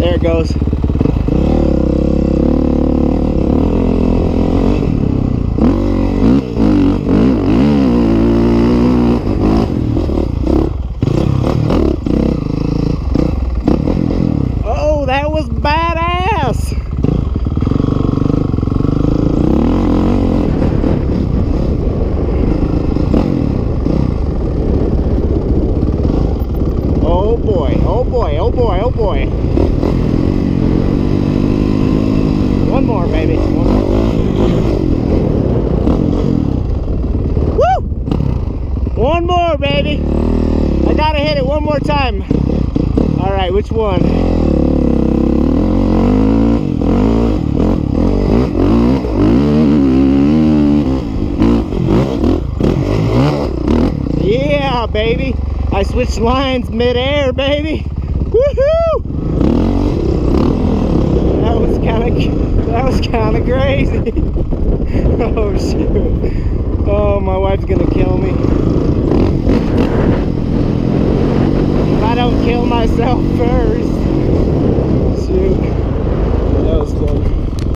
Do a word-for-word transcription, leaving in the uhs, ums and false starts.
There it goes. Oh, that was badass. Oh boy, oh boy, oh boy, oh boy. One more, baby. One more. Woo! One more, baby. I gotta hit it one more time. All right, which one? Yeah, baby. I switched lines mid-air, baby. Woohoo! That was kind of that was kind of crazy. Oh shoot! Oh, my wife's gonna kill me if I don't kill myself first. Shoot, that was fun.